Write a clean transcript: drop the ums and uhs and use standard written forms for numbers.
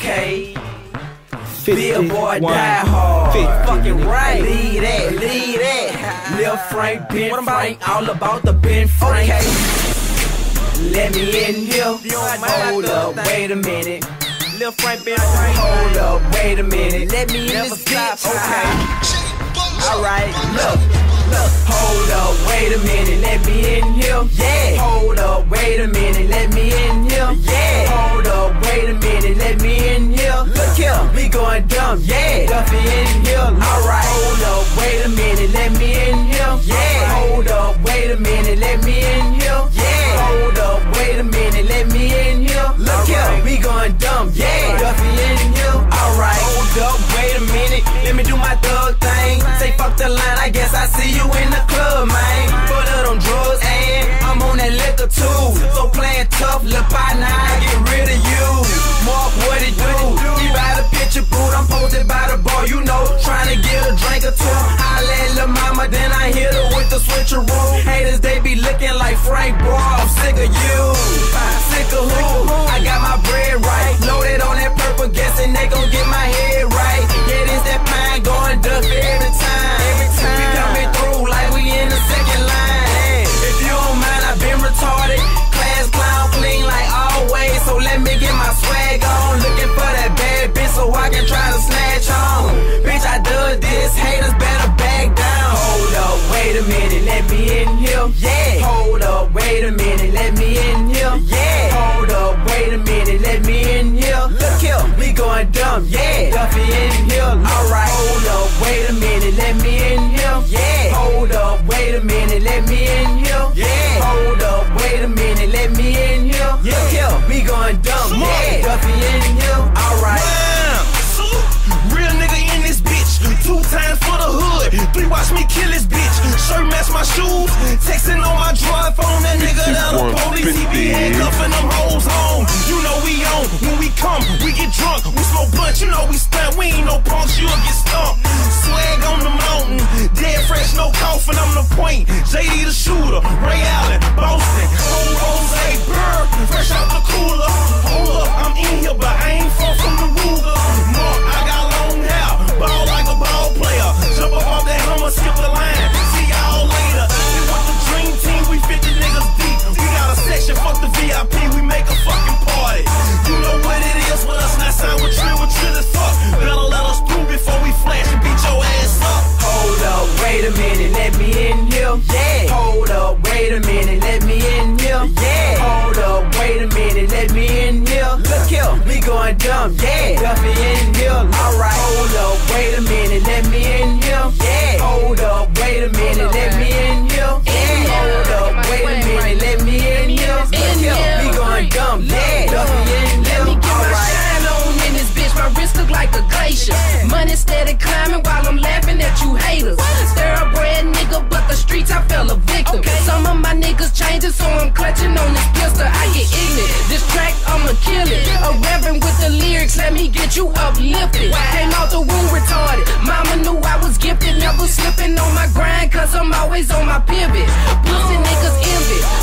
Okay. Billboard die hard. Fucking right. Lead that. Lil Frank, Ben Frank, all about the Ben Frank. Okay. Let me in here. Hold up, wait a minute. Lil Frank, Ben Frank. Hold up, wait a minute. Let me in this bitch. Okay. Alright, look. Hold up, wait a minute. Let me in here. Yeah. Hold up, wait a minute. Let me in here. Yeah. Hold up, wait a minute. Let me in here. Look here, we going dumb. Yeah. Duffy in here. Alright. Hold up, wait a minute. Let me in here. Yeah. Hold up, wait a minute. Let me in here. Yeah. Hold up, wait a minute. Let me in here. Look here, we going dumb. Yeah. Duffy in here. Alright. Hold up, wait a minute. Let me do my thug thing. Say fuck the line. I guess I see you in the club, man. Full of them drugs and I'm on that liquor too. So playing tough, lil' partner, I get rid of you. Mark, what it do? We by the picture boot, I'm posted by the bar, you know, trying to get a drink or two. I let lil' mama, then I hit her with the switcheroo. Haters, they be looking like Frank, bro, I'm sick of you. Sick of who? I got my bread right, loaded on that purple, guessing they gon' get my head right. Yeah, this that pine going Duffy every time. We coming through like we in the second line. If you don't mind, I've been retarded. Class clown clean like always. So let me get my swag on. Looking for that bad bitch so I can try to snatch on. Bitch, I done this. Haters better back down. Hold up, wait a minute. Let me in here. Yeah. Hold up, wait a minute. Let me in here. Yeah. Hold up, wait a minute. Let me in here. Look here, we going dumb. Yeah. Duffy in here. Alright. Hold up, wait a minute. Let me in here. Yeah. Hold up, wait a minute. Let me in here. Yeah. Hold up, wait a minute. Let me in here. Look here, we going dumb. Yeah. Duffy in here. Alright. Salute. Real nigga in this bitch. 2 times for the hood. 3 watch me kill this bitch. Shirt match my shoes. Texting on my drive phone. That nigga down the police. He be handcuffing them hoes home. You know we on. When we come, we get drunk. We smoke blunt. You know we stunt. We ain't no punks. You'll get stumped. Swag on the mountain. Dead fresh, no coffin. I'm the point. JD the shooter. Ray Allen. Boston. Old Jose Burr. Fresh out the cooler. Hold up. I'm in here, but I ain't far from the Ruger. Mark, I got long hair. Ball like a ball player. Jump up off that Hummer, skip the line. See y'all later. We want the dream team, we 50 niggas deep. We got a section, fuck the VIP, we make a fucking party. You know what it is with us, not sign with Trill as fuck. Better let us through before we flash and beat your ass up. Hold up, wait a minute, let me in here. Yeah. Hold up, wait a minute, let me in here. Yeah. Hold up, wait a minute, let me in here. Look here, we going dumb. Yeah. Duffy in here. Alright. Hold up, wait a minute, let me in here. Yeah. Hold up, wait a minute, let me in here. Yeah. Hold up, wait a minute, let me in here. Look here, we going dumb. Yeah. Duffy in here. Let me get my shine on in this bitch. My wrist look like a glacier. Money steady climbing while I'm laughing at you haters. Thoroughbred nigga, but the streets I fell a victim. Some of my niggas changing, so I'm clutching on this pistol. I get ignorant. This track, I'ma kill it. A rapping with the lyrics, let me get you uplifted. Came out the room retarded. Mama knew I was gifted, never slipping on my grind, cause I'm always on my pivot. Pussy niggas envy.